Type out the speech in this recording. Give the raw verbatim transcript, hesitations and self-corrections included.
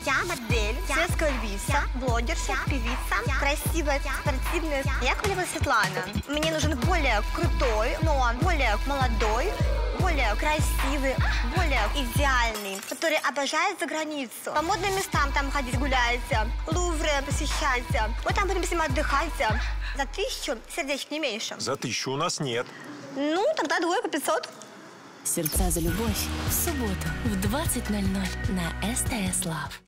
Я модель, светская львица, блогерша, певица, красивая, спортивная. Я Ковалева Светлана. Мне нужен более крутой, но более молодой, более красивый, более идеальный, который обожает за границу. По модным местам там ходить гуляете, Лувры посещайте. Вот там будем с ним отдыхать. За тысячу сердечек не меньше. За тысячу у нас нет. Ну, тогда двое по пятьсот. «Сердца за любовь» в субботу в двадцать ноль ноль на СТС Лав.